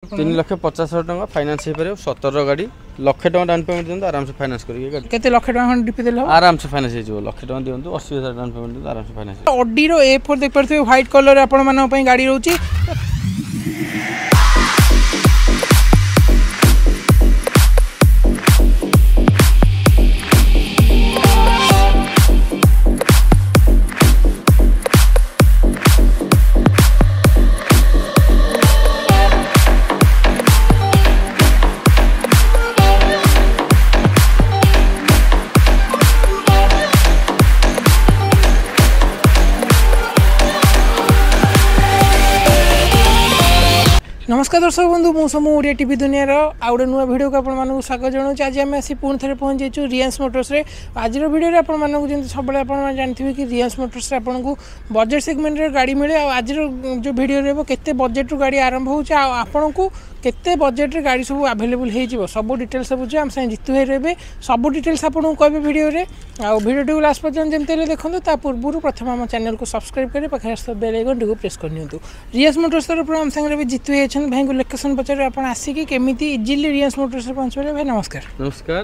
3,50,000 finance हो पारे 17 गाड़ी लक्षे टका डाउन पेमेंट दियंतु आराम से फाइनेंस करिए गाड़ी केते लक्ष टका डीपी देले आराम से फाइनेंस हो जिवो लक्षे टका दियंतु 80,000 डाउन पेमेंट दियंतु आराम से फाइनेंस ऑडी रो A4 देख परथे व्हाइट कलर आपण मानन पई गाड़ी रहउची नमस्कार दर्शक बंधु मु समूह ओडिया टीवी दुनिया आउ गोटे नुआ भिडियो को आपको स्वागत जनाऊँ। आज आम आसी पुणी थे पहुँच जाइए रियांस मोटर्स रे। आज भिडियो आपको सब जानते कि रियांस मोटर्स आपको बजेट सेगमेंट गाड़ी मिले। आज जो भिडियो रही केते बजेट गाड़ी आरंभ होपन को केते बजेट रे गाड़ी सब अवेलेबल हो सब डिटेल्स बुझे आम साथ जितु भाई रहे सब डिटेल्स आपको कहे भिडियो भिडियो को लास्ट पर्यटन जमी देखो ता पूर्व प्रथम आम चैनल को सब्सक्राइब करें पाखे बेल आइकन टी प्रेस कर दिंतु। रियांस मोटर्स तरफ आम सागर भी जितु भाई भाई को लोकेशन पचारे आप आसिकी केमी इजिली रियांस मोटर्स पहुँच पारे। भाई नमस्कार। नमस्कार।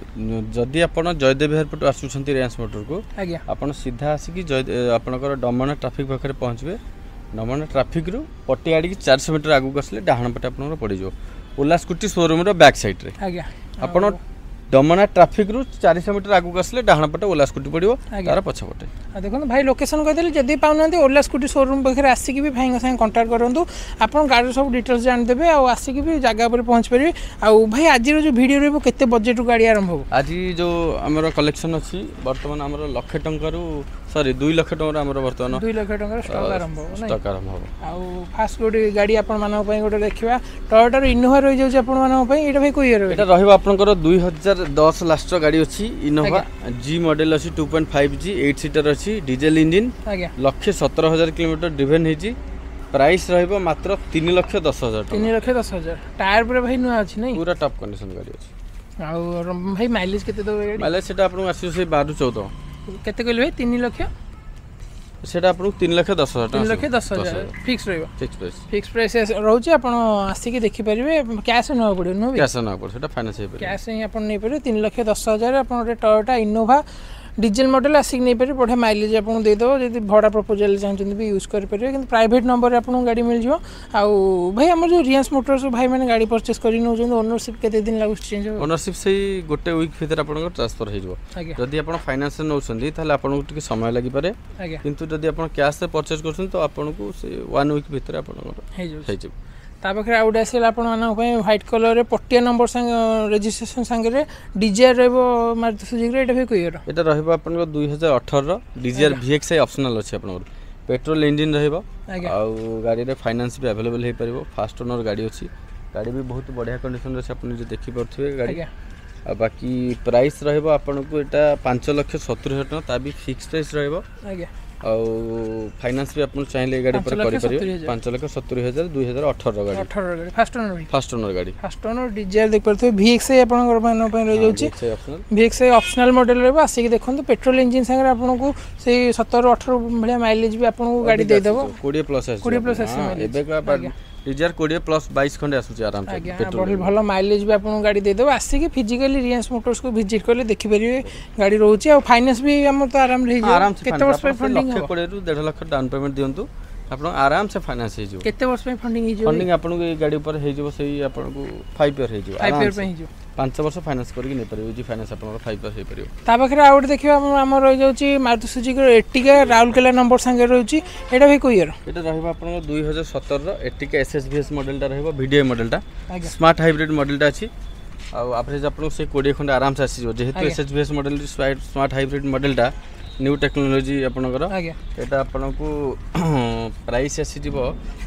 जदि आप जयदेव विहार पटू आसुंच रियांस मोटर को आप सीधा आसिकी आपंकर डमना ट्राफिक पाखे पहुँचे। डमना ट्राफिक रु पट्टी आड़ी 400 मीटर आगू आसले डाहाण पटे आप पड़ Ola scooty showroom back side रे आप डमना ट्राफिक रु 400 मीटर आगू आसले डाहाण पटे ओला स्कूटी पड़ो तार पछपटे। देखो भाई लोकेशन कहते जदि पाऊना ओला स्कूटी शोरूम पाखे आसिक भी भाई साथ कंटाक्ट करूँ आप गाड़ी सब डिटेल्स जानदेवे आसिक भी जगह पर पहुँच पारे। भाई आज जो भिडियो रही केते बजेट गाड़ी आरंभ हो आज जो आमर कलेक्शन अच्छी बर्तमान आम लक्षे टंकार सॉरी 2 लाख टंका आमर बर्तमान 2 लाख टंका स्टॉक आरंभ हो स्टॉक आरंभ हो। फास्ट गोटे गाड़ी आपण मानक पई गोटे देखिबा टोयोटा इनोवा रही जाउछ आपण मानक पई एटा भाई कोई इयर एटा रहबो आपनकर 2010 लास्ट गाड़ी अछि इनोवा जी मॉडल अछि 2.5G 8 सीटर अछि डीजल इंजन लक्षे 17,000 किलोमीटर ड्रिवन हेछि। प्राइस रहबो मात्र 3,10,000 3,10,000 टायर पर भाई नुआ अछि नै पूरा टॉप कंडीशन गाड़ी अछि। आ भाई माइलेज केते दो गाड़ी माइलेज सेटा आपन आसी से 12-14 केते कहले भाई 3 लाख सेटा आपन 3,10,000 3,10,000 फिक्स रहबो फिक्स प्राइस रहउची आपण आसी देखि परिबे कैश न पड़ो नो कैश न पड़ो सेटा फाइनेंस हे कैश ही आपण नै परिबे 3,10,000 आपण रे टोयोटा इनोवा डीजल मॉडल आसिक नहीं पारे बढ़िया माइलेज आपको देदेव जब भड़ा प्रपोजल चाहते भी यूज करेंगे कि प्राइवेट नंबर आपको गाड़ी मिल जाए। भाई आम जो रियांस मोटर्स भाई मैंने गाड़ी परचेस कर ओनरशिप केते दिन लागु चेंज हो ओनरशिप से गोटे वीक भीतर आपन ट्रांसफर हो जदि आप फाइनेंस नौछंती ताले आपन को समय लगी पारे किंतु जदि आप कैश से परचेस करछन तो आपन को से 1 वीक भीतर आपन हो ता पाखे आउट आसल व्हाइट कलर पट्टिया नंबर रजिस्ट्रेशन सांगे डिजायर रहबो मारुति सुजुकी एटा भी कोई एटा रहबो आपन 2018 डिजायर VXI ऑप्शनल अछि आपन पेट्रोल इंजन रहबो आ गाड़ी रे फाइनेंस भी अवेलेबल हे परबो फास्ट ओनर गाड़ी अछि गाड़ी भी बहुत बढ़िया कंडीशन रे आपन जे देखि परथिबे गाड़ी आ बाकी प्राइस रहबो आपन को एटा 5,70,000 टका ता भी फिक्स प्राइस रहबो फाइनेंस भी आप चाहिए गाड़ी पर करि परिबे 5,70,000 2018 गाड़ी 18 गाड़ी फास्ट ओनर गाड़ी डिजायर देख परथे VXI आपन मान पे रह जाउची VXI ऑप्शनल मॉडल रे आसी देखो पेट्रोल इंजन संगे आपन को से 17-18 भलिया माइलेज भी आपन को गाड़ी दे देबो 20+ एबे का डिजायर 20+22 खंडे आसुची आराम से पेट्रोल भलो माइलेज भी आपन गाड़ी दे देबो आसी फिजिकली रियांस मोटर्स को विजिट करले देखि परिबे गाड़ी रहउची आ फाइनेंस भी हम तो आराम रही जाय केते वर्ष पे फंडिंग 1,20,000 लाख डाउन पेमेंट दियंतु आपन आराम से फाइनेंस हे जो केते वर्ष पे फंडिंग हे जो फंडिंग आपन को गाड़ी ऊपर हे जो सही आपन को 5 ईयर हे जो 5 ईयर पे हे जो 5 वर्ष फाइनेंस करके नहीं परियो जी फाइनेंस आपन 5 ईयर हे परियो ता बखरे आउट देखिबा हम रही जाउची Maruti Suzuki Ertiga Rourkela number संगे रहउची एटा भी कोई ईयर एटा रहबा आपन 2017 रो एर्टिगा SSVS मॉडल टा रहबा VDI मॉडल टा स्मार्ट हाइब्रिड मॉडल टा अछि आ एवरेज आपन से 20 खंड आराम से आसी जो जेहेतु SSVS model smart hybrid model टा न्यू टेक्नोलॉजी आपनकर एटा आपन को प्राइस आसी जीवो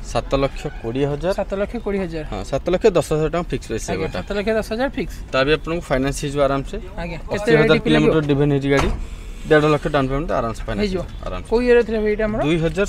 7,20,000 7,20,000 हां 7,10,000 टका फिक्स प्राइस है 7,10,000 फिक्स ता भी आपन को फाइनेंस ही जो आराम से 80,000 किलोमीटर ड्रिवन है गाड़ी 1.5 लाख डाउन पेमेंट आराम से फाइनांस आराम को ईयर थिला भाई एटा हमर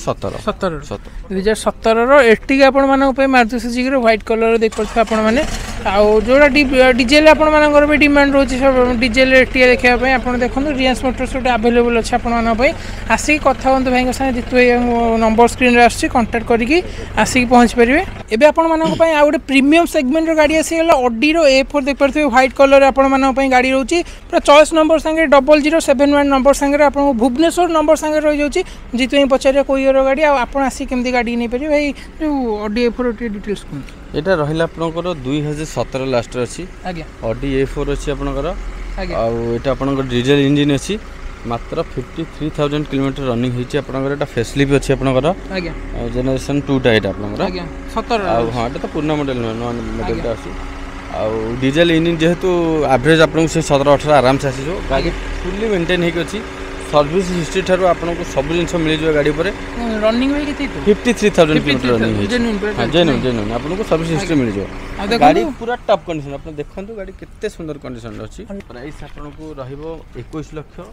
2017 रो एर्टिगा आपण मानक पे मारुति सुजुकी रो व्हाइट कलर देख परछ आपण माने आ जोड़ा डीजेल आपण मानकर भी डिमांड रोची सब डीजेल एर्टिगा देखा पे आपण देखंतु रियांस मोटर्स रो अवेलेबल अछि आपण मानक पे आसी कथा होंतु भाई संगे जितु नंबर स्क्रीन रे आछि कांटेक्ट करिकि आसी पहुंच परिबे एबे आपण मानक पे आ गोटे प्रीमियम सेगमेंट रो गाड़ी आसी गेला ऑडी रो A4 देख परथि व्हाइट कलर आपण मानक पे गाड़ी रोची पूरा चॉइस नंबर संगे 0071 नंबर संगे आपण भुवनेश्वर नंबर संगे रहि जाउची जितु ही पचारे कोई रो गाड़ी आ आपण आसी केमती गाड़ी नै परिबे भाई जो ऑडी A4 टी डिटेल्स कोन एटा रहिला आपनकर 2017 लास्ट अछि आज्ञा ऑडी A4 अछि आपनकर आ एटा आपनकर डीजल इंजन अछि मात्र 53,000 किलोमीटर रनिंग होइछि आपनकर एटा फेसलिफ्ट अछि आपनकर आज्ञा जनरेशन 2 टा एटा आपनकर आज्ञा 17 आ हां एटा तो पूर्ण मॉडल नॉन मॉडल टा अछि आ डीजल इंजन जेहेतु एवरेज आपन से 17-18 आराम से आसी जो गाड़ी फुल्ली मेंटेन हेक अछि सर्विस हिस्ट्री थारो आपन को सब जिंस मिल जो गाड़ी पर रनिंग में किते 53,000 किलोमीटर रनिंग है जेन्युइन आपन को सर्विस हिस्ट्री मिल जो गाड़ी पूरा टॉप कंडीशन आपन देखंतु गाड़ी कितने सुंदर कंडीशन अछि प्राइस आपन को रहइबो 21 लाख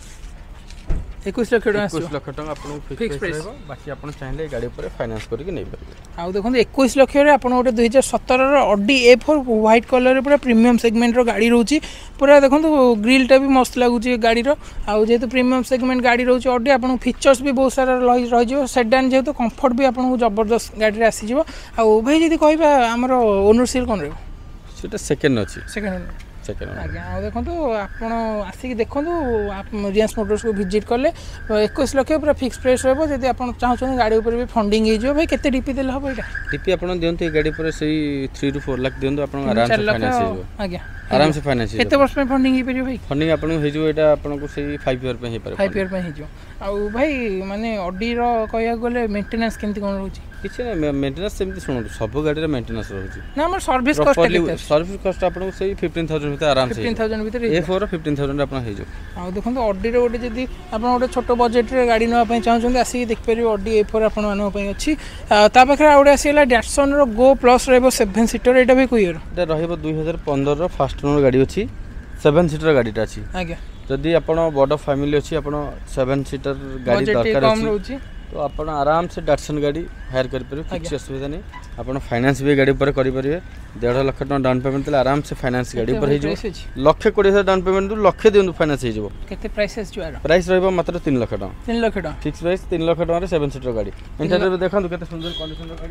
21 लाख टका 21 लाख टका आपन फिक्स प्राइस रहइबो बाकी आपन चाहिले गाड़ी पर फाइनेंस करके नै परबे आ देखंतु 21 लाख रे आपन गोटे 2017 रो ऑडी A4 व्हाइट कलर रे पूरा प्रीमियम सेगमेंट रो गाड़ी रहउची पूरा देखंतु ग्रिल टा भी मस्त लागुची गाड़ी रो आ जेहेतु प्रीमियम सेगमेंट गाड़ी रहउची ऑडी आपन फीचर्स भी बहुत सारा रहि जो सेडान जेहेतु कंफर्ट भी आपन को जबरदस्त गाड़ी रे आसी जिवो आ भाई जदी कहबा हमर ओनरशिप कोन रे सेटा सेकंड अछि सेकंड आज्ञा आ देखो आपड़ आसिक देखो रियांस मोटर्स को विजिट कले 21 लाख पूरा फिक्स प्राइस रहा जब आप चाहते गाड़ी उपर भी फंडिंग हो भाई केते डीपी देले हम यहाँ डीपी आप दिंतु गाड़ी पर से 3 to 4 लाख दिंतु आप आराम से फाइनेंस हो आज्ञा आराम से फाइनेंस केते वर्ष में फंडिंग हो परियो भाई फंडिंग आपन हो जो एटा आपन को सही 5 ईयर पे हे पर 5 ईयर पे ही जो आ भाई माने ऑडी रो कहया गले मेंटेनेंस केमती कोन रहउची किछ नै मेंटेनेंस सेमती सुनू सब गाड़ी रे मेंटेनेंस रहउची ना हमर सर्विस कॉस्ट केते सर्विस कॉस्ट आपन को सही 15,000 भीतर आराम से 15,000 भीतर A4 15,000 आपन हे जो आ देखो ऑडी रो गोटे जदी आपन गोटे छोटो बजेट रे गाड़ी नवा पई चाहछन आसी देख परियो ऑडी A4 आपन मानो पई अछि ता पाखरे आउडे आसीला डैटसन रो गो प्लस रहबो 7 सीटर एटा भी कोइर एटा रहबो 2015 रो फास्ट ओनर गाड़ी अछि 7 सीटर गाड़ीटा अछि आज्ञा जदि आपण बड़ फैमिली अछि आपण 7 सीटर गाड़ी दरकार अछि तो आपण आराम से डैटसन गाड़ी हायर कर परियो किछ असुविधा नै आपण फाइनेंस भी गाड़ी पर करि परियो 1.5 लाख टका डाउन पेमेंट तले आराम से फाइनेंस गाड़ी पर हे जो 1,20,000 डाउन पेमेंट 1,00,000 दियु फाइनेंस हे जो केते प्राइस अछि जुआर प्राइस रहबो मात्र 3 लाख टका 3 लाख टका फिक्स प्राइस 3 लाख टका रे 7 सीटर गाड़ी इंटीरियर देखंतु केते सुंदर कंडीशन रो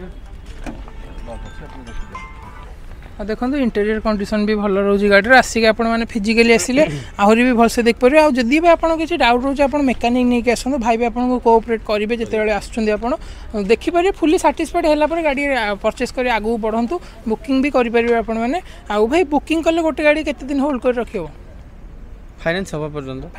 गाड़ी देखो इंटेरियर कंडीशन भी भल रोची गाड़ी आसिक आपने फिजिकली आसिले आहरी भी भलसे देख पारे आ जदि भी आपन किसी डाउट रोचे आप मेकानिक नहीं आसतु भाई भी आपको कोऑपरेट करेंगे जिते आसुँच देखिपारे फुली साटिस्फाइड है गाड़ी परचेस कर आगू बढ़ंतु बुकिंग भी करेंगे आपने आउ भाई बुकिंग कले गोटे गाड़ी केते दिन होल्ड कर रखियो फाइनेंस हवा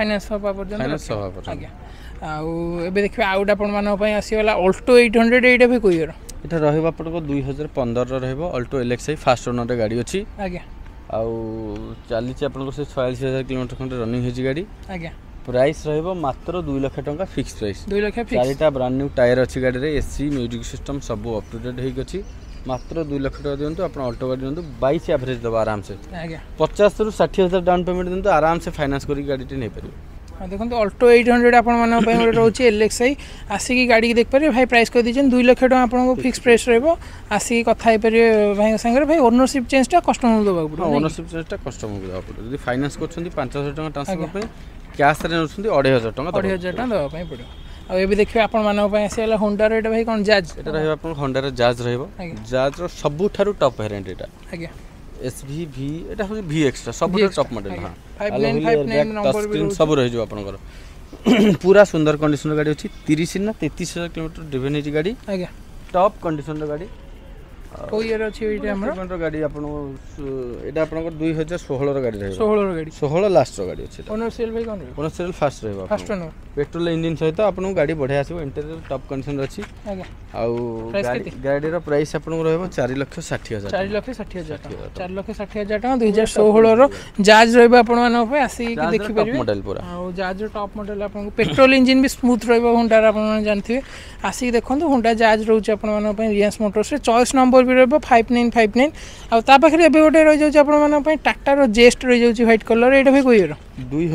पर्यंत आज्ञा आउ एबे देखिबे आउट आपन मानो पई आसीवाला ऑल्टो 800 एटा भी कोइर एटा रहबा आपन को 2015 रो रहबो ऑल्टो LXi फास्ट ओनर गाड़ी अछि आज्ञा आउ चाली छी आपन को से 46000 किलोमीटर खंड रनिंग हेजी गाड़ी आज्ञा प्राइस रहबो मात्र 2 लाख टका फिक्स प्राइस 2 लाख फिक्स चारिटा ब्रांड न्यू टायर अछि गाड़ी रे एसी म्यूजिक सिस्टम सब अप टू डेट हेक अछि मात्र 2 लाख टका दियंतु आपन ऑल्टो गाड़ी दियंतु 22 एवरेज दबा आराम से आज्ञा 50 रु 60000 डाउन पेमेंट दियंतु आराम से फाइनेंस करी गाड़ी टे नै परियो देखो ऑल्टो 800 आपण मानो पई रोची LXi आसिकी गाड़ी देख पारे भाई प्राइस कर दीजन 2 लाख टका आपन को फिक्स प्राइस रहबो आसिकी कथा हे पारे भाई संगे भाई ओनरशिप चेंज टा कस्टमर दबा पड़ो ओनरशिप चेंज टा कस्टमर दबा पड़ो यदि फाइनेंस करछंती 5000 टका ट्रांसफर पे कैश रे नछंती 2500 टका 2500 टका दबा पई पड़ो आ एबे देखियो आपण मानो पई आसीला होंडा रे भाई कोन जाज एटा रहबो आपण होंडा रे जाज रहबो जाज रो सबु थारु टॉप वेरिएंट एटा आज्ञा SVV एटा हो V एक्स्ट्रा सब टॉप मॉडल हां 595 नंबर भी सब रह जो आपनकर पूरा सुंदर कंडीशन गाड़ी अछि 30 ना 33000 किलोमीटर ड्रिवन हेजी गाड़ी आज्ञा टॉप कंडीशन गाड़ी को ईयर अछि एटा हमर गाड़ी आपण एटा आपनकर 2016 रो गाड़ी रहबो 16 रो गाड़ी 16 लास्ट रो गाड़ी अछि ओनर सेल भाई कोन ओनर सेल फास्ट रहबो फास्ट ओनर पेट्रोल इंजन सहित आपन गाड़ी बढ़िया आसीबो इंटीरियर टॉप कंडीशन अछि आज्ञा आउ गाड़ी रो प्राइस आपन रहबो 4,60,000 4,60,000 4,60,000 टका 2016 रो जाज रहबो आपन मानो पे आसी कि देखि परिबे मॉडल पूरा आउ जाज रो टॉप मॉडल आपन पेट्रोल इंजन भी स्मूथ रहबो होंडा आपन जानथिबे आसी देखंतु होंडा जाज रहउछ आपन मानो पे रियांस मोटर्स रे चॉइस नंबर भी रहिबो 5959 आ ता पाखरे एबे गोटे रहि जाउची आपण माने पई टाटा रो जेस्ट रहि जाउची व्हाइट कलर एटा भी कोइ रो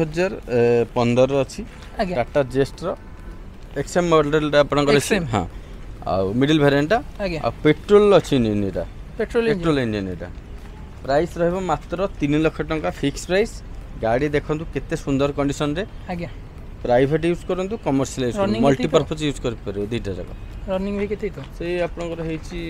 2015 अछि टाटा जेस्ट रो एक्सएम मॉडल आपण करे हां आ मिडिल वेरिएंट आ पेट्रोल अछि निनिटा पेट्रोल इंजन एटा प्राइस रहबो मात्र 3 लाख टंका फिक्स प्राइस गाड़ी देखंतु केते सुंदर कंडीशन रे आज्ञा प्राइवेट यूज करंतु कमर्शियल यूज मल्टीपर्पज यूज कर परियो दीटा जगह रनिंग भी केते तो से आपन को हेची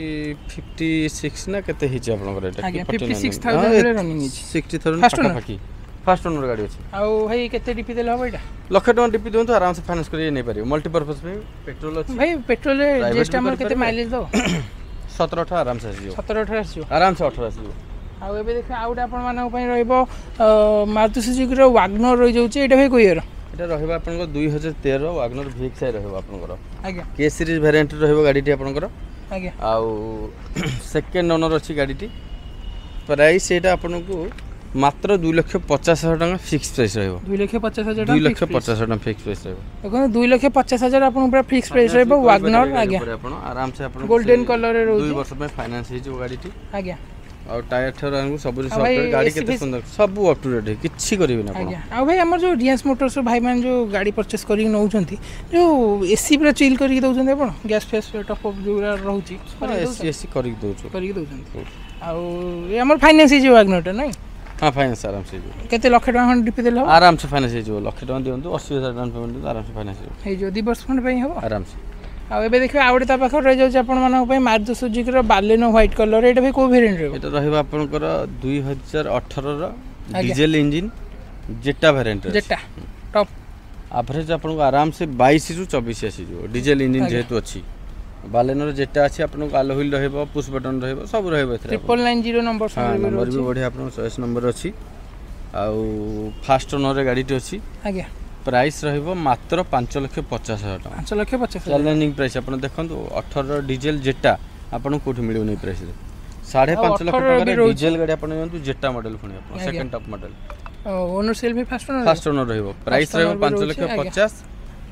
56 ना केते हेची आपन को एटा आज्ञा 56000 रे रनिंग हेची 60000 पाका पाकी फास्ट ओनर गाड़ी अछि आ भाई केते डीपी देला हो एटा लाख टंका डीपी दोंतु आराम से फाइनेंस करिए नै परियो मल्टीपर्पज पे पेट्रोल अछि भाई पेट्रोल रे जेस्ट हमर केते माइलेज दो 17-18 आराम से आसीयो 17-18 आसीयो आराम से 18 आसीयो आ एबे देख आउट आपण माने पई रहइबो मारुति सुजुकी रो वागनर रहि जाउची एटा भाई कोइ रो एटा रहबा आपन को 2013 वागनर VX रहबा आपन को आज्ञा के सीरीज वेरिएंट रहबो गाड़ी टी आपन को आज्ञा आ सेकंड ओनर अछि गाड़ी टी प्राइस एटा आपन को मात्र 2,50,000 टका फिक्स प्राइस रहबो 2,50,000 2,50,000 टका फिक्स प्राइस रहबो देखो 2,50,000 आपन पूरा फिक्स प्राइस रहबो वागनर आज्ञा आपन आराम से आपन गोल्डन कलर रे रहउची 2 वर्ष में फाइनेंस हे जो गाड़ी टी आज्ञा और टायर ठर हमको सब सॉफ्टवेयर गाड़ी केते सुंदर सब अप टू डेट किछि करिवे ना आज्ञा आ भाई हमर जो रियांस मोटर्स भाई मान जो गाड़ी परचेस करी नउछंती जो एसी पूरा चिल करी दउछंती आपन गैस फेस टॉप अप जो रहउची एसी करी दउछंती आ ये हमर फाइनेंस जो वागनर नै हां फाइनेंस आराम से जो केते लाख टका खन डीपी देला आराम से फाइनेंस जो लाख टका दियंतु 80,000 डाउन पेमेंट आराम से फाइनेंस हे जो 2 वर्ष फंड पई हो आराम से आ एबे देखबे आउडे ता पाखर रह जाउछ आपण मानक पई मारुति सुजुकी रो बालेनो व्हाइट कलर एटा भी को वेरिएंट रे एटा रहबा आपनकर 2018 रो डीजल इंजन जेटा वेरिएंट जेटा टॉप एवरेज आपन को आराम से 22 रु 24 आसी जो डीजल इंजन जेहेतु अछि बालेनो रो जेटा अछि आपन को अलो व्हील रहबो पुश बटन रहबो सब रहबो एथरा 990 नंबर नंबर भी बढ़िया आपन चॉइस नंबर अछि आ फास्ट ओनर रे गाड़ी टी अछि आज्ञा प्राइस रहबो मात्र 5,50,000 टका 5,50,000 चैलेंजिंग प्राइस आपन देखंतु 18 डीजल जेटा आपन कोठी मिलियो नै प्राइस रे 5.5 लाख टका रे डीजल गाड़ी आपन जंतु जेटा मॉडल फुनी आपन second top model owner sale भी फास्ट ओनर रहबो प्राइस रहबो 5,50,000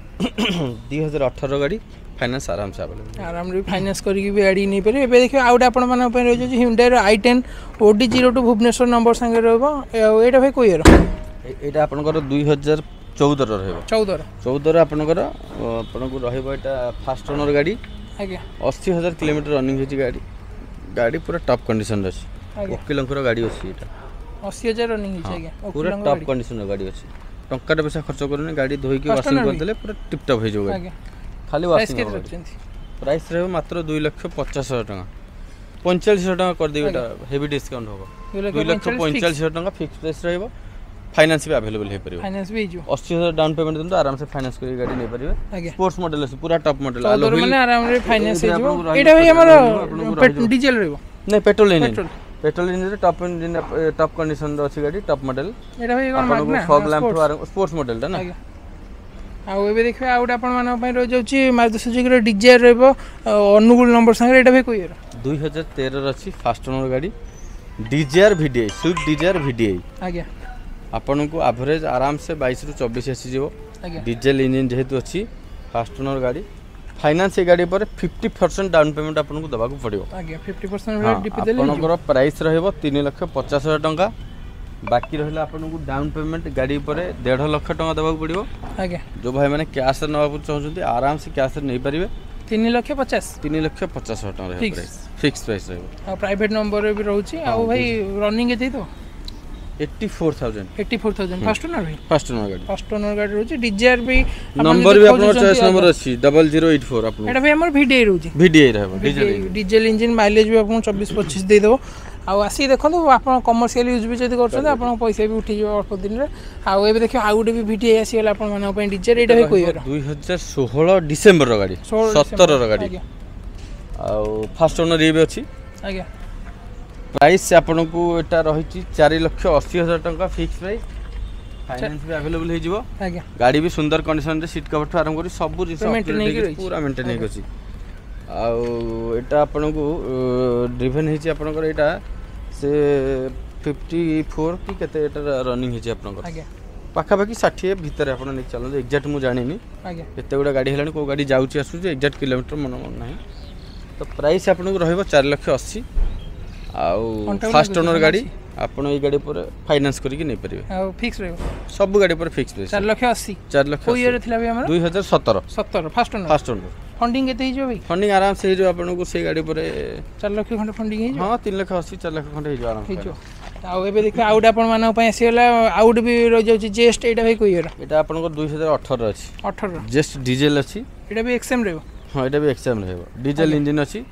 2018 गाड़ी फाइनेंस आराम से आराम रे फाइनेंस करी भी गाड़ी नै परे एबे देखियो आउट आपन माने पे रहै छै Hyundai रो i10 OD02 भुवनेश्वर नंबर संगे रहबो एटा भाई कोइ रो एटा आपन को 2014 रो रहबो 14 आपन को रहबो एटा फास्ट ओनर गाड़ी आज्ञा 80,000 किलोमीटर रनिंग हेची गाड़ी पूरा टॉप कंडीशन रे अछि वकीलंकर गाड़ी अछि एटा 80,000 रनिंग हेची आज्ञा पूरा टॉप कंडीशन रो गाड़ी अछि टंका पैसा खर्च करने गाड़ी धोई के वाशिंग कर देले पूरा टिप टॉप हे जो गाड़ी खाली वाशिंग प्राइस रहबो मात्र 2,50,000 टका 45,000 टका कर देबे एटा हेवी डिस्काउंट होबो 2,45,000 टका फिक्स प्राइस रहबो फाइनेंस भी अवेलेबल हे परियो फाइनेंस भी जो 80,000 डाउन पेमेंट दंतो आराम से फाइनेंस करी गाड़ी नै परियो स्पोर्ट्स मॉडल अछि पूरा टॉप मॉडल आलो माने आराम रे फाइनेंस हे जो एटा भाई हमर डीजल रहबो नै petrol engine top engine top condition रो अछि गाड़ी टॉप मॉडल एटा भाई कोन फॉग लैंप स्पोर्ट्स मॉडल ना आ एबे देखबे आउट आपण माने पई रह जाउची मारुति सुजुकी रो डिजायर रहबो अनुकूल नंबर संगे एटा भाई कोइ 2013 रो अछि फास्ट ओनर गाड़ी Dzire VDI Swift Dzire VDI आज्ञा आपन को एवरेज आराम से 22 रु 24 आसी जीवो डीजल इंजन जेहेतु अछि फास्ट ओनर गाड़ी फाइनेंस ए गाड़ी पर 50% डाउन पेमेंट आपन को दबा को पड़ियो आज्ञा 50% डीपी देले आपन को प्राइस रहबो 3,50,000 टका बाकी रहला आपन को डाउन पेमेंट गाड़ी पर 1.5 लाख टका दबा को पड़ियो आज्ञा जो भाई माने कैश नवा चाहउछंती आराम से कैश नै परिबे 3,50,000 टका रहबो फिक्स प्राइस रहबो आ प्राइवेट नंबर भी रहउची आ भाई रनिंग एते तो 84,000 फास्ट ओनर भाई फास्ट ओनर गाड़ी रहउची डिजायर भी नंबर भी आपन चॉइस नंबर अछि 0084 आपन एटा भाई हमर VDI रहउची रहबो डीजल इंजन माइलेज भी आपन 24-25 दे देबो आ आसी देखो आप कमर्शियल यूज भी जब कर पैसा भी उठी अल्प दिन में आउ ए देखिए आउ गोटे भी VDI आसीगला आप डिजायर एटा भी कोइ 2016 डिसेंबर गाड़ी 17 गाड़ी आउ फास्ट ओनर ये भी अछि आज्ञा प्राइस आपन को एटा रही 4,80,000 टका फिक्स प्राइस फाइनेंस भी अवेलेबल हे जिवो आज्ञा गाड़ी भी सुंदर कंडीशन रे सीट कवर ठो आरंभ करी सब पूरा मेंटेन हे गछि आउ एटा आपन को ड्रिवन हे छि आपन को एटा से 54 की केते एटा रनिंग हे छि आपन को आज्ञा पाखा पाखी 60 भीतर आपन नै चलो एग्जैक्ट मु जानिनी आज्ञा केते गुडा गाड़ी हेलानी को गाड़ी जाउची आसु जे एग्जैक्ट किलोमीटर मन नाही तो प्राइस आपको रहिबो 4,80,000 आउ फास्ट ओनर गाड़ी आपण ए गाड़ी पर फाइनेंस करके नहीं परिबे आ फिक्स रहबो सब गाड़ी पर फिक्स प्राइस 4,80,000 4,00,000 कोई ईयर थिला भी हमर 2017 फास्ट ओनर फंडिंग केते हिजो भाई फंडिंग आराम से हिजो आपण को से गाड़ी पर 4 लाख खंड फंडिंग हिजो हां 3,80,000 4 लाख खंड हिजो आराम हिजो आउ एबे देखो आउट आपण मानक पय आसीला आउट भी रह जाउची जेस्ट एटा भाई कोई ईयर एटा आपण को 2018 अछि 18 जेस्ट डीजल अछि एटा भी एक्सएम रहबो हां एटा भी एक्सएम रहबो डीजल इंजन अछि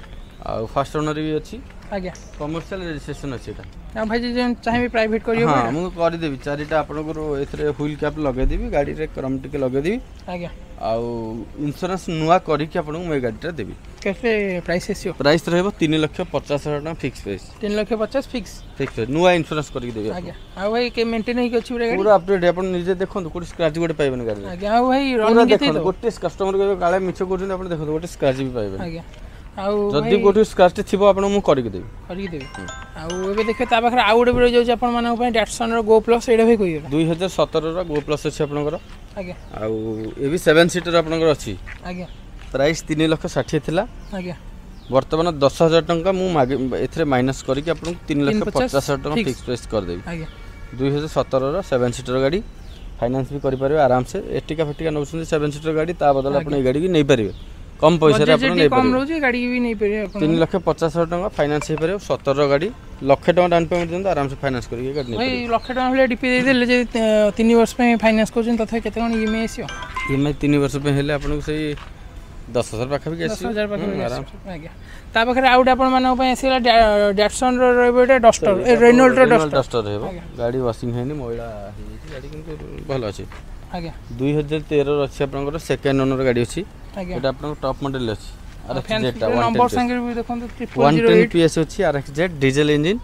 आ फास्ट ओनर भी अछि आज्ञा कमर्शियल रजिस्ट्रेशन अछि एटा आ भाई जे चाहे प्राइवेट करियो हां मु कर देबी चारिटा आपण को एथरे व्हील कैप लगे देबी गाड़ी रे क्रम टिके लगे देबी आज्ञा आउ इंश्योरेंस नुआ करी के आपण को गाड़ीटा देबी केते प्राइस एसियो प्राइस रहबो 3,50,000 टाका फिक्स प्राइस 3,50,000 फिक्स नुआ इंश्योरेंस करी देबी आज्ञा आ भाई के मेंटेन ही अछि गाड़ी पूरा अपडेट आपण निजे देखंतु कोठी स्क्रैच गोटे पाइबन गाड़ी आज्ञा आ भाई रनिंग केते तो गोटे कस्टमर के गाळे मिछ करछन आपण देखंतु गोटे स्क्रैच भी पाइबन आज्ञा आउ जदी गोटे स्क्रैच थिबो आपण मु करी के देबी आउ एबे देखै ता बखरा आउट भी रह जाउछ आपण मानक पय डैटसन रो गो प्लस एडा भी कोइ 2017 रो गो प्लस अछि आपनकर आज्ञा आउ ए भी 7 सीटर आपनकर अछि आज्ञा प्राइस 3,60,000 थिला आज्ञा वर्तमान 10,000 टंका मु एथरे माइनस करी के आपन 3,50,000 टंका फिक्स प्राइस कर देबी आज्ञा 2017 रो 7 सीटर गाड़ी फाइनेंस भी करि परबे आराम से एटिका फटिका नउछन 7 सीटर गाड़ी ता बदल आपन ए गाड़ी भी नै परबे कम पैसा रे आपन नै परबे कम रहउची गाड़ी भी नै परबे आपन 3,50,000 टंका फाइनेंस हे परबे 17 गाड़ी लाख टंका डाउन पेमेंट देन आराम से फाइनेंस करी गाड़ी नै भाई लाख टंका हले डीपी दे देले जे 3 वर्ष पे फाइनेंस करछन तथा केते कोन ईएमआई आसियो ईएमआई 3 वर्ष पे हेले आपन को सही 10,000 पाखा भी आसी 10,000 पाखा भी आसी आज्ञा ता बखरे आउट आपन मानक पय आसीला डैटसन रो रहबो एटा डस्टर रेनॉल्ट रो डस्टर रहबो गाड़ी वॉशिंग हेनी मोइला गाड़ी किंतु भलो अछि आज्ञा 2013 रो अछि आपन को सेकंड ओनर गाड़ी अछि आज्ञा एटा आपन टॉप मॉडल अछि RXZ नंबर संगे भी देखन 110 PS अछि RXZ diesel engine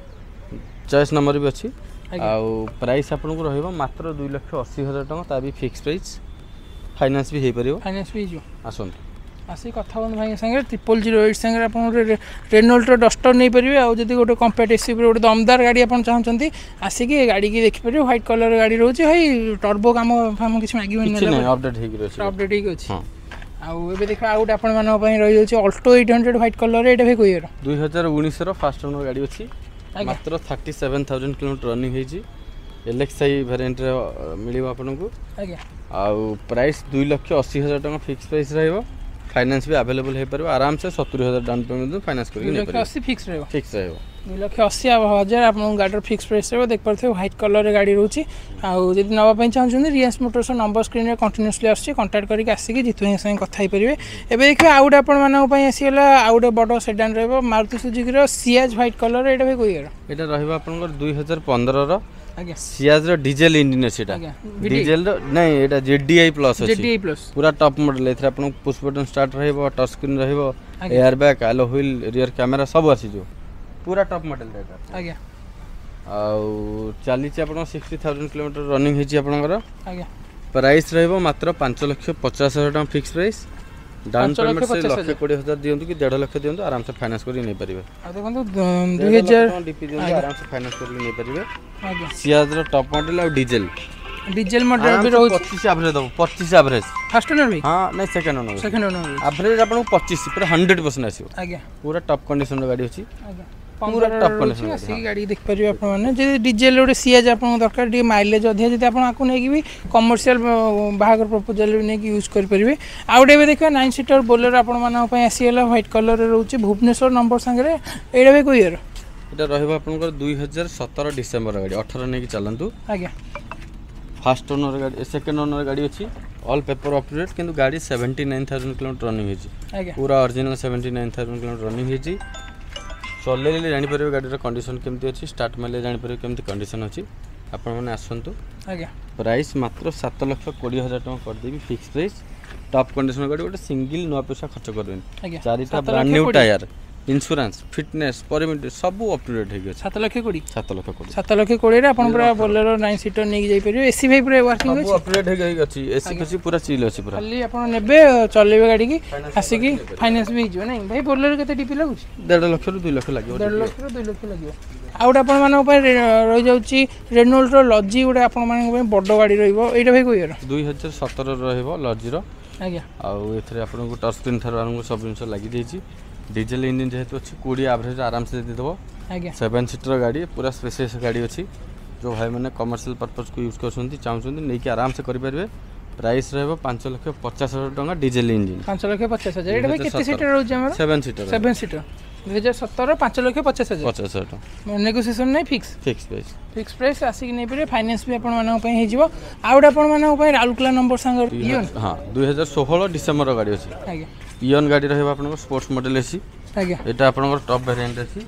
choice number भी अछि आउ प्राइस आपन को रहबो मात्र 2,80,000 टका ता भी फिक्स प्राइस फाइनेंस भी हे परियो फाइनेंस भी जो आसन आसी कथा बन भाई संगे 0008 संगे आपन रेनॉल्ट रो डस्टर नै परिबे आ जदी गोटे कॉम्पिटिटिव रो दमदार गाड़ी आपन चाहचंती आसी के गाड़ी की देखि परियो व्हाइट कलर गाड़ी रहउची भाई टर्बो काम हम किछ मागिबे नै अपडेट हे गिरो छै अपडेट हे अछि आउ एबे देखो आउट आपण मानक पय रहि जाउची अल्टो 800 व्हाइट कलर एटा भी कोइ 2019 रो फास्ट ओनर गाड़ी अछि मात्र 37,000 किलोमीटर रनिंग हेची एलएक्सआई वेरिएंट रे मिलिबो आपन को आज्ञा आउ प्राइस 2,80,000 टका फिक्स प्राइस रहइबो फाइनेंस भी अवेलेबल हे परबो आराम से 70,000 डाउन पेमेंट फाइनेंस करके नै परबो 2,80,000 फिक्स रहइबो 2,80,000 आपन गाड़ी फिक्स प्राइस रहइबो देख परथे व्हाइट कलर रे गाड़ी रहउची आउ जदी नवा पय चाहछन रियांस मोटर्स नंबर स्क्रीन रे कंटीन्यूअसली आसी कांटेक्ट करके आसी के जितु संगे कथा हे परिबे एबे देखियो आउट आपन मानक पय आसीला आउट बडो सेडान रहइबो मारुति सुजुकी रो सियाज व्हाइट कलर एटा भी कोइ एटा रहइबो आपन 2015 रो आज्ञा सियाज रो डीजल इंजन सेटा डीजल रो नै एटा जेडीआई प्लस अछि जेडीआई प्लस पूरा टॉप मॉडल एथरा आपन पुश बटन स्टार्ट रहइबो टच स्क्रीन रहइबो air bag alloy wheel rear camera सब अछि जो पूरा टॉप मॉडल एटा आज्ञा आउ चाली छि आपन 60,000 किलोमीटर रनिंग हेछि आपनकर आज्ञा प्राइस रहइबो मात्र 5,50,000 टका फिक्स प्राइस डाउन पेमेंट से 1,20,000 दियंतु कि 1.5 लाख दियंतु आराम से फाइनेंस करी नै परिबे आ देखंतु 2000 डीपी दियंतु आराम से फाइनेंस करी नै परिबे आज्ञा सियाज रो टॉप मॉडल और डीजल मॉडल भी रहउ 25 एवरेज दबो 25 एवरेज फर्स्ट ओनर भी हां नै सेकंड ओनर एवरेज आपन 25 पूरा 100% आसीबो आज्ञा पूरा टॉप कंडीशन रो गाड़ी अछि आज्ञा पूरा टॉप कंडीशन सी गाड़ी देख परिबे आपन माने जे डीजल रो सियाज आपन दरकार डी माइलेज अधिया जदी आपन आकु नै कि भी कमर्शियल बाहागर प्रपोजल नै कि यूज कर परिबे आउट एबे देखो 9 सीटर बोलेरो आपन मानक पय आसीला व्हाइट कलर रे रहउची भुवनेश्वर नंबर संगे एडा भी कोइ एटा रहइबो आपनकर 2017 डिसेंबर गाड़ी 18 नै कि चलंतु आज्ञा फर्स्ट ओनर गाड़ी सेकंड ओनर गाड़ी अछि ऑल पेपर अप टू डेट किंतु गाड़ी 79,000 किलोमीटर रनिंग हेछि आज्ञा पूरा ओरिजिनल 79,000 किलोमीटर रनिंग हेछि चलेले जानि परबे गाड़ी कंडीशन केमती अछि स्टार्ट मारले जानि परबे केमती कंडीशन अछि आपण माने आसंतु आज्ञा प्राइस मात्र 7,20,000 टका कर देबी फिक्स प्राइस टॉप कंडीशन गाड़ी गोटे सिंगल नो पैसा खर्च करबेन चारिटा brand new tyre insurance fitness permit सब अप टू डेट हेगे 7,20,000 रे आपण पूरा बोलेरो 9 सीटर नै जाई परियो एसी भाई पूरा वर्किंग अछि अप टू डेट हेगे अछि एसी कछि पूरा चिल अछि पूरा खाली आपण नेबे चलेबे गाड़ी की आसी की फाइनेंस भी हिजो नै भाई बोलेरो केते डीपी लागु 1.5 लाख रु 2 लाख लागियो 1.5 लाख रु 2 लाख लागियो आउट आपण माने ऊपर रहि जाउची रेनॉल्ट रो लॉजी उडे आपण माने बडो गाड़ी रहइबो एटा भाई कोइरो 2017 रहइबो लॉजी रो आउ आपको टच स्क्रीन ठार आरंभ सब जिन लगी डीजेल इंजिन जेहेतु अच्छी 20 एवरेज आराम से देदेव 7 सीटर गाड़ी पूरा स्पेसियस गाड़ी अच्छी जो भाई मैंने कमर्शियल पर्पज को यूज कर चाहते नहीं आराम से करेंगे प्राइस रहा 5,50,000 टका diesel engine 5,50,000 seater 7 seater 7 seater 2017 5,50,000 negotiation नहीं फिक्स प्राइस आसिक नहीं पारे फाइनेंस भी आप आउट आप राउरकेला नंबर सांग हाँ 2016 डिसेम्बर गाड़ी अच्छी इयन गाड़ी रहा स्पोर्ट्स मॉडल एसी यहाँ आप टॉप वेरिएंट अच्छी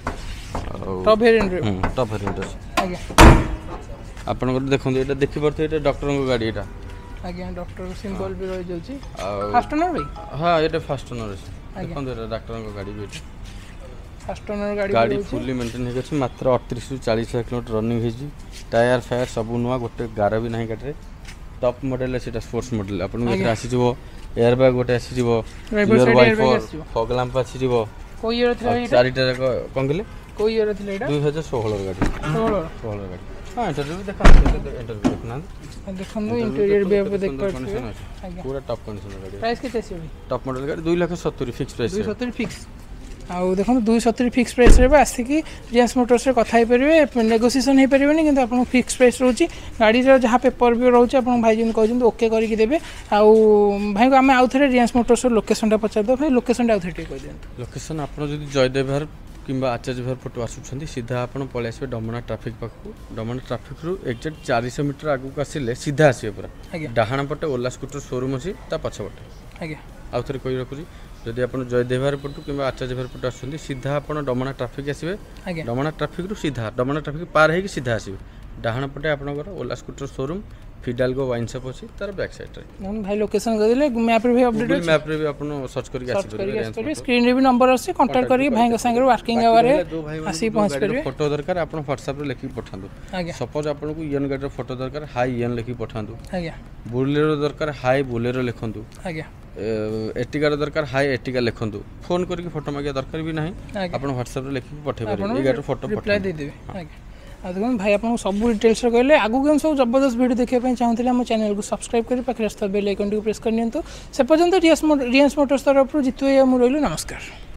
टॉप वेरिएंट अच्छी आपन देखो ये देखिए डॉक्टर गाड़ी यहाँ आज्ञा डॉक्टर सिंबल भी रही जाउची फास्ट ओनर भाई हां ये फास्ट ओनर है देखो ये डॉक्टर को गाड़ी भी फास्ट ओनर गाड़ी फुल्ली मेंटेन हे अछि मात्र 38 रु 40 किलोमीटर रनिंग हे जी टायर फायर सब नुआ गोटे गारा भी नहीं काटे टॉप मॉडल है सेटा स्पोर्ट्स मॉडल आपन एथरा आसी जबो एयर बैग गोटे आसी जबो रियर वाइपर फॉग लैंप आसी जबो कोई ईयर थला एटा चारिटा कोन गेले कोई ईयर थला एटा 2016 गाड़ी 16 गाड़ी हां इंटरव्यू देखा इंटरव्यू देखना देखो इंटीरियर भी आप देख पाते पूरा टॉप कंडीशन गाड़ी प्राइस केते छै टॉप मॉडल गाड़ी 2,70,000 फिक्स प्राइस 270 फिक्स आउ देखो 270 फिक्स प्राइस रे आसिकी रियांस मोटर्स रे कथा ही परिबे नेगोशिएशन ही परिबे नहीं किंतु आपन फिक्स प्राइस रहउची गाड़ी रे जहां पेपर भी रहउची आपन भाई जन कहजन ओके करि के देबे आउ भाई को हम आउ थरे रियांस मोटर्स रो लोकेशन टा पचार दो भाई लोकेशन टा आउ थरे कह देन लोकेशन आपन जदी जयदेव विहार किंबा आचार्य विहार पटु आसुछंती सीधा आपन पळे आसे डमना ट्रैफिक पाखु डमना ट्रैफिक रु एग्जैक्ट 400 मीटर आगु को आसिले सीधा आसीबे पूरा डाहाण पटे ओला स्कूटर शोरूम अछि ता पछ पटे आज्ञा आउ थरे कहि रखुजी जदि आप जयदेव विहार पटु कि आचार्य विहार पटु आसुछंती सीधा आप डमना ट्रैफिक आसबे डमना ट्रैफिक रु सीधा डमना ट्रैफिक पार है कि सीधा आसबे डाहाण पटे आपनकर Ola scooter showroom Fidalgo wine shop अछि तार बैक साइड रे भाई लोकेशन कर दिले मैप रे भी अपडेट अछि मैप रे भी आपन सर्च करके आसी परिबे स्क्रीन रे भी नंबर अछि कांटेक्ट करी भाई के संगे वर्किंग आवर आसी पहुंच परिबे फोटो दरकार आपन WhatsApp रे लिखि पठांदो सपोज आपन को ईएन गाड़ी रो फोटो दरकार हाई ईएन लिखि पठांदो बुलेरो दरकार हाई बुलेरो लिखंदो एटिका दरकार हाई एटिका लिखंदो फोन करके फोटो मागे दरकार भी नहीं आपन WhatsApp रे लिखि पठे परिबे ई गाड़ी फोटो रिप्लाई दे देबे देखो भाई आपको सब डिटेल्स कहले आगु के सब जबरदस्त वीडियो देखा चाहते आम चैनल को सब्सक्राइब कर पाखे रास्ता बेल आइकन को प्रेस कर से पर्यंत रियांस मोटर्स तरफ जितु मुझे रही नमस्कार।